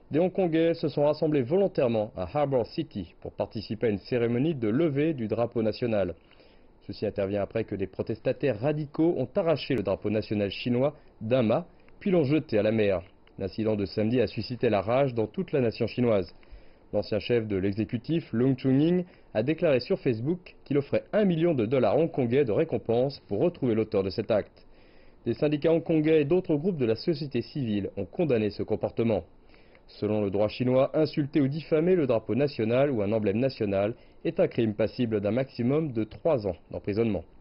Des Hongkongais se sont rassemblés volontairement à Harbour City pour participer à une cérémonie de levée du drapeau national. Ceci intervient après que des protestataires radicaux ont arraché le drapeau national chinois d'un mât, puis l'ont jeté à la mer. L'incident de samedi a suscité la rage dans toute la nation chinoise. L'ancien chef de l'exécutif, Leung Chun-ying, a déclaré sur Facebook qu'il offrait 1 million de dollars hongkongais de récompense pour retrouver l'auteur de cet acte. Des syndicats hongkongais et d'autres groupes de la société civile ont condamné ce comportement. Selon le droit chinois, insulter ou diffamer le drapeau national ou un emblème national est un crime passible d'un maximum de 3 ans d'emprisonnement.